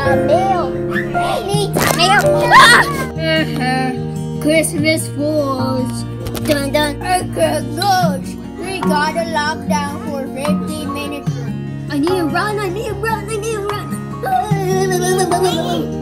meal. Needs a meal. Christmas fools. Dun dun. Okay, gosh. We got a lockdown for 15 minutes. I need to run.